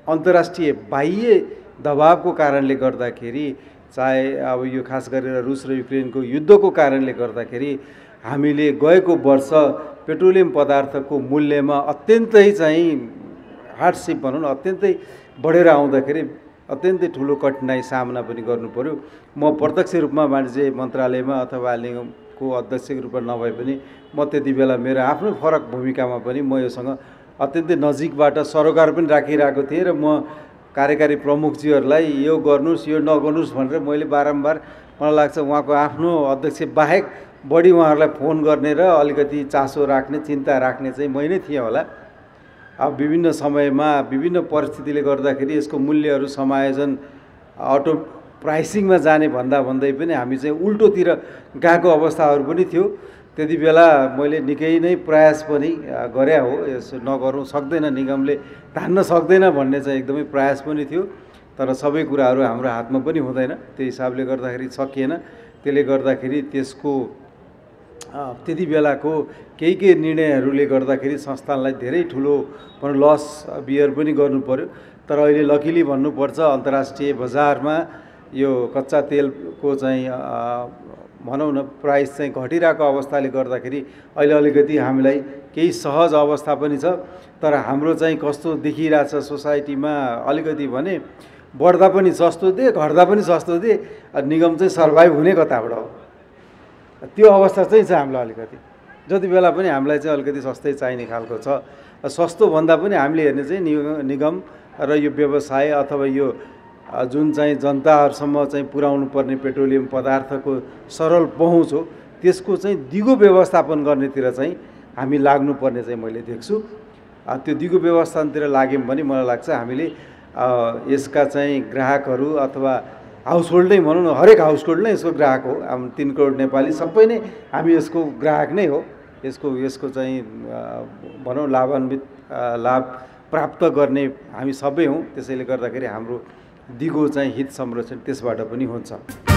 अन्तर्राष्ट्रिय बाह्य दबावको कारणले गर्दाखेरि चाहे अब यो खास गरेर रुस र युक्रेनको युद्धको कारणले गर्दाखेरि हामीले गएको वर्ष पेट्रोलियम पदार्थको मूल्यमा अत्यन्तै चाहिँ हार्डसिप भनौँ न अत्यन्तै बढेर आउँदाखेरि अत्यन्तै ठुलो कठिनाइ सामना पनि गर्नु पर्यो। म प्रत्यक्ष रूपमा वाणिज्य मन्त्रालयमा अथवा निगमको अध्यक्षको रूपमा नभए पनि म त्यति बेला मेरो आफ्नो फरक भूमिकामा पनि म योसँग अत्यन्तै नजिकबाट सरोकार पनि राखिरहेको थिएँ र म कार्यकारी प्रमुखजीहरूलाई यो गर्नुस् यो नगर्नुस् भनेर मैले बारम्बार मलाई लाग्छ उहाँको आफ्नो अध्यक्ष बाहेक बढी उहाँहरूलाई फोन गर्ने र अलिकति चासो राख्ने चिन्ता राख्ने चाहिँ मै नै थिएँ होला। अब विभिन्न समयमा विभिन्न परिस्थितिले गर्दाखेरि यसको मूल्यहरू समायोजन अटो प्राइसिङमा जाने भन्दै पनि हामी चाहिँ उल्टोतिर गएको अवस्थाहरू पनि थियो। त्यति बेला मैले निकै नै प्रयास पनि गरे हो, यसो नगर्नु सक्दैन, निगमले धान्न सक्दैन भन्ने चाहिँ एकदमै प्रयास पनि थियो। तर सबै कुराहरू हाम्रो हातमा पनि हुँदैन, त्यो हिसाबले गर्दाखेरि सकिएन। त्यसले गर्दाखेरि त्यसको त्यति बेलाको केही निर्णयहरूले गर्दाखेरि संस्थानलाई धेरै ठुलो लस बियर पनि गर्नु पर्यो। तर अहिले लकिली भन्नुपर्छ अन्तर्राष्ट्रिय बजारमा यो कच्चा तेलको चाहिँ भनौँ न प्राइस चाहिँ घटिरहेको अवस्थाले गर्दाखेरि अहिले अलिकति हामीलाई केही सहज अवस्था पनि छ। तर हाम्रो चाहिँ कस्तो देखिरहेछ सोसाइटीमा अलिकति भने बढ्दा पनि सस्तो दिए घट्दा पनि सस्तो दिए, निगम चाहिँ सर्भाइभ हुने कताबाट हो, त्यो अवस्था चाहिँ छ हामीलाई अलिकति। जति बेला पनि हामीलाई चाहिँ अलिकति सस्तै चाहिने खालको छ। सस्तो भन्दा पनि हामीले हेर्ने चाहिँ निगम र यो व्यवसाय अथवा यो जुन चाहिँ जनताहरूसम्म चाहिँ पुर्याउनु पर्ने पेट्रोलियम पदार्थको सरल पहुँच हो त्यसको चाहिँ दिगो व्यवस्थापन गर्नेतिर चाहिँ हामी लाग्नुपर्ने चाहिँ मैले देख्छु। त्यो दिगो व्यवस्थापनतिर लाग्यौँ भने मलाई लाग्छ हामीले यसका चाहिँ ग्राहकहरू अथवा हाउसहोल्ड नै भनौँ न, हरेक हाउसहोल्ड नै यसको ग्राहक हो। 3 करोड नेपाली सबै नै हामी यसको ग्राहक नै हो। यसको चाहिँ भनौँ लाभ प्राप्त गर्ने हामी सबै हौँ। त्यसैले गर्दाखेरि हाम्रो दिगो चाहिँ हित संरक्षण त्यसबाट पनि हुन्छ।